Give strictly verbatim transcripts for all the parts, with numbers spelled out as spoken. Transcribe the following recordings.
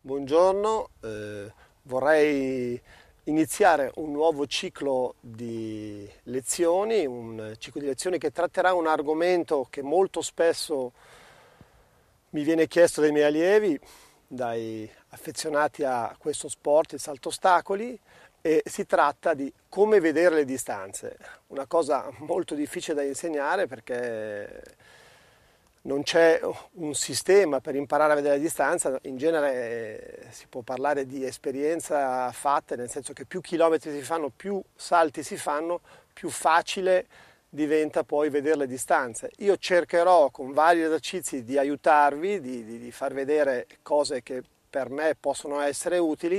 Buongiorno, eh, vorrei iniziare un nuovo ciclo di lezioni, un ciclo di lezioni che tratterà un argomento che molto spesso mi viene chiesto dai miei allievi, dai affezionati a questo sport, il salto ostacoli, e si tratta di come vedere le distanze. Una cosa molto difficile da insegnare perché non c'è un sistema per imparare a vedere la distanza. In genere eh, si può parlare di esperienza fatta, nel senso che più chilometri si fanno, più salti si fanno, più facile diventa poi vedere le distanze. Io cercherò con vari esercizi di aiutarvi, di, di, di far vedere cose che per me possono essere utili,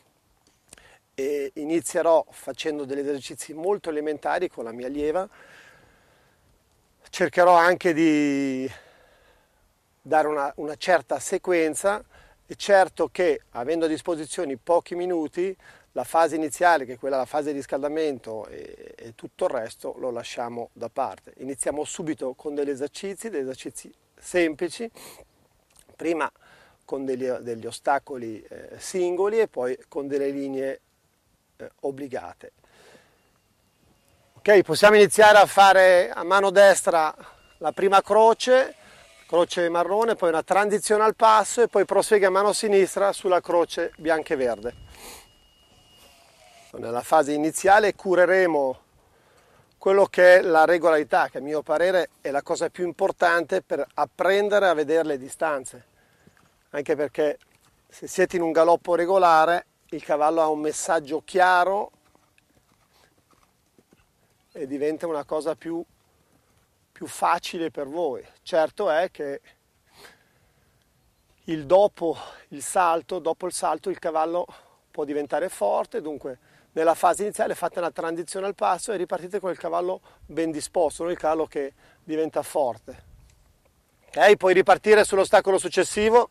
e inizierò facendo degli esercizi molto elementari con la mia allieva. Cercherò anche di dare una, una certa sequenza. È certo che, avendo a disposizione pochi minuti, la fase iniziale, che è quella, la fase di riscaldamento, e, e tutto il resto lo lasciamo da parte. Iniziamo subito con degli esercizi, degli esercizi semplici, prima con degli, degli ostacoli eh, singoli e poi con delle linee eh, obbligate. Ok, possiamo iniziare a fare a mano destra la prima croce, croce marrone, poi una transizione al passo e poi prosegue a mano sinistra sulla croce bianca e verde. Nella fase iniziale cureremo quello che è la regolarità, che a mio parere è la cosa più importante per apprendere a vedere le distanze, anche perché se siete in un galoppo regolare il cavallo ha un messaggio chiaro e diventa una cosa più più facile per voi. Certo è che il dopo il salto, dopo il salto il cavallo può diventare forte, dunque nella fase iniziale fate una transizione al passo e ripartite con il cavallo ben disposto, non il cavallo che diventa forte. Ok, puoi ripartire sull'ostacolo successivo.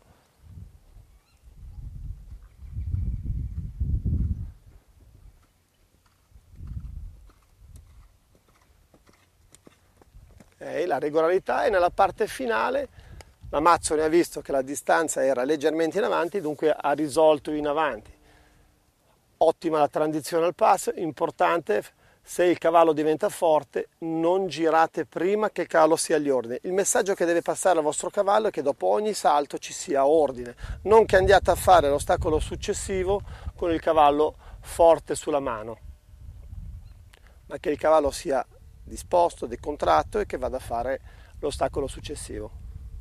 Okay, la regolarità, e nella parte finale la Mazzoni ha visto che la distanza era leggermente in avanti, dunque ha risolto in avanti. Ottima la transizione al passo, importante, se il cavallo diventa forte non girate prima che il cavallo sia agli ordini. Il messaggio che deve passare al vostro cavallo è che dopo ogni salto ci sia ordine, non che andiate a fare l'ostacolo successivo con il cavallo forte sulla mano, ma che il cavallo sia disposto, decontratto e che vada a fare l'ostacolo successivo.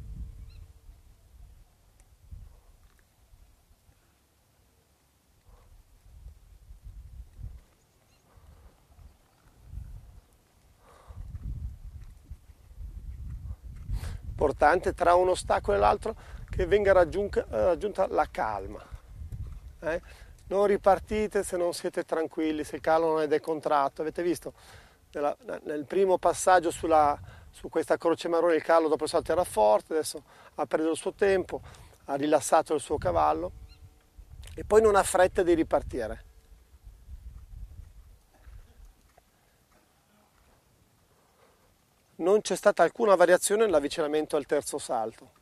Importante tra un ostacolo e l'altro che venga raggiunta, raggiunta la calma. Eh? Non ripartite se non siete tranquilli, se il cavallo non è decontratto. Avete visto? Nella, nel primo passaggio sulla, su questa croce marrone il cavallo dopo il salto era forte, adesso ha preso il suo tempo, ha rilassato il suo cavallo e poi non ha fretta di ripartire. Non c'è stata alcuna variazione nell'avvicinamento al terzo salto.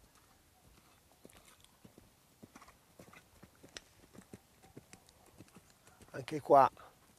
Anche qua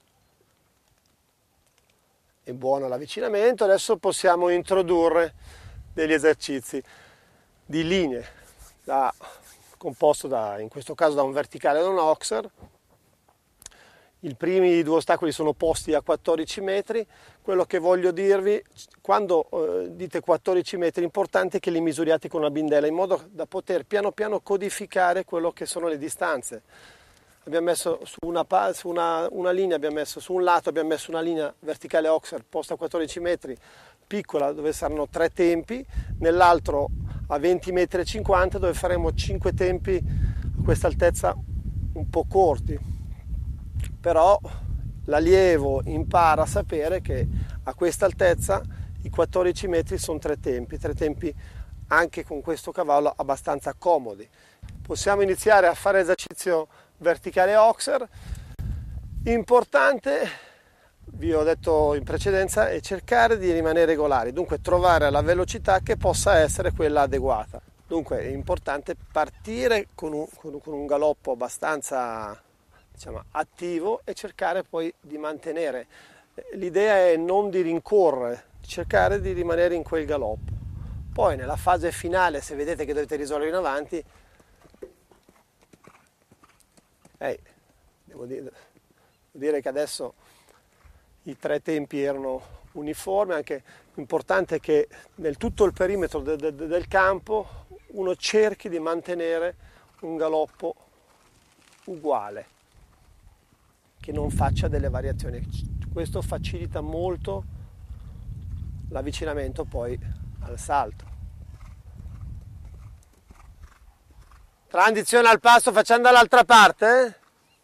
è buono l'avvicinamento. Adesso possiamo introdurre degli esercizi di linee, da, composto da, in questo caso da un verticale e da un oxer. I primi due ostacoli sono posti a quattordici metri. Quello che voglio dirvi, quando eh, dite quattordici metri, è importante che li misuriate con una bindella, in modo da poter piano piano codificare quello che sono le distanze. Abbiamo messo su una, su una, una linea, abbiamo messo su un lato, abbiamo messo una linea verticale oxer posta a quattordici metri, piccola, dove saranno tre tempi, nell'altro a venti metri e cinquanta, dove faremo cinque tempi a questa altezza un po' corti. Però l'allievo impara a sapere che a questa altezza i quattordici metri sono tre tempi, tre tempi anche con questo cavallo abbastanza comodi. Possiamo iniziare a fare esercizio verticale oxer. Importante, vi ho detto in precedenza, è cercare di rimanere regolari, dunque trovare la velocità che possa essere quella adeguata. Dunque è importante partire con un, con, con un galoppo abbastanza, diciamo, attivo e cercare poi di mantenere. L'idea è non di rincorrere, cercare di rimanere in quel galoppo. Poi nella fase finale, se vedete che dovete risolvere in avanti, eh, devo dire, devo dire che adesso i tre tempi erano uniformi, anche importante è che nel tutto il perimetro de, de, del campo uno cerchi di mantenere un galoppo uguale, che non faccia delle variazioni. Questo facilita molto l'avvicinamento poi al salto. Transizione al passo facendo dall'altra parte. Eh?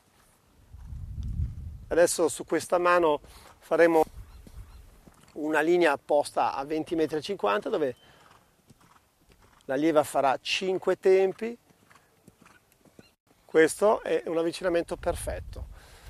Adesso su questa mano faremo una linea apposta a venti metri e cinquanta dove l'allieva farà cinque tempi. Questo è un avvicinamento perfetto,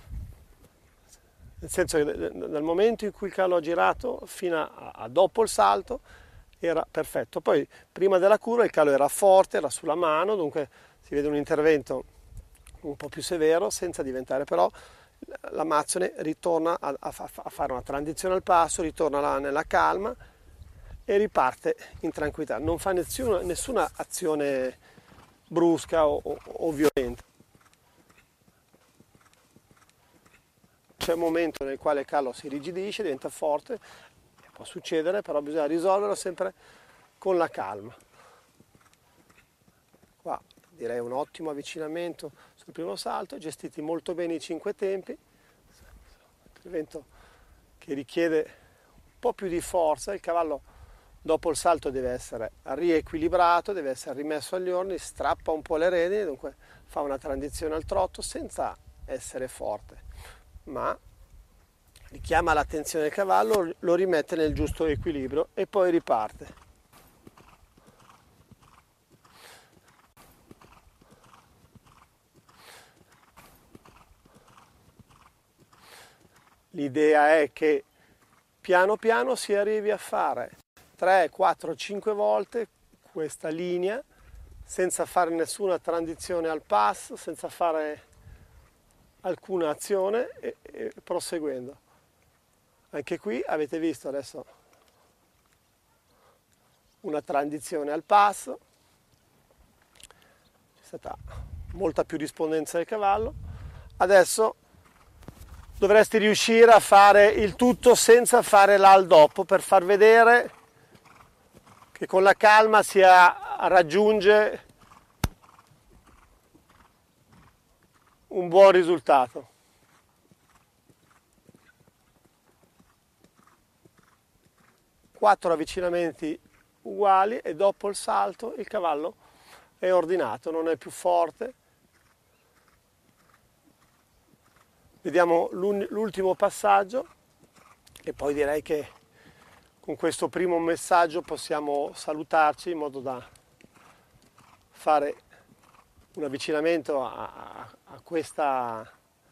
nel senso che dal momento in cui il cavallo ha girato fino a, a dopo il salto era perfetto. Poi prima della curva il cavallo era forte, era sulla mano, dunque si vede un intervento un po' più severo senza diventare, però l'Amazzone ritorna a, a, a fare una transizione al passo, ritorna là nella calma e riparte in tranquillità, non fa nessuna, nessuna azione brusca o, o, o violenta. C'è un momento nel quale il cavallo si irrigidisce, diventa forte, può succedere, però bisogna risolverlo sempre con la calma. Qua direi un ottimo avvicinamento sul primo salto, gestiti molto bene i cinque tempi, intervento che richiede un po' più di forza, il cavallo dopo il salto deve essere riequilibrato, deve essere rimesso agli orni, strappa un po' le redini, dunque fa una transizione al trotto senza essere forte, ma richiama l'attenzione del cavallo, lo rimette nel giusto equilibrio e poi riparte. L'idea è che piano piano si arrivi a fare tre, quattro, cinque volte questa linea senza fare nessuna transizione al passo, senza fare alcuna azione e, e proseguendo. Anche qui avete visto adesso una transizione al passo, c'è stata molta più rispondenza del cavallo. Adesso dovresti riuscire a fare il tutto senza fare l'al dopo, per far vedere che con la calma si raggiunge un buon risultato. Quattro avvicinamenti uguali e dopo il salto il cavallo è ordinato, non è più forte. Vediamo l'ultimo passaggio e poi direi che con questo primo messaggio possiamo salutarci in modo da fare un avvicinamento a, a, a questa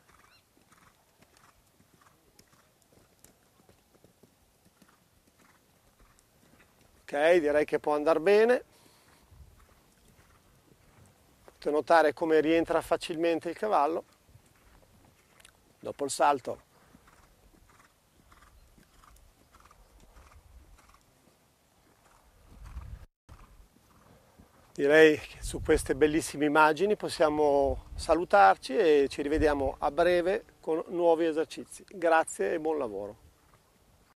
ok, direi che può andare bene. Potete notare come rientra facilmente il cavallo dopo il salto. Direi che su queste bellissime immagini possiamo salutarci e ci rivediamo a breve con nuovi esercizi. Grazie e buon lavoro.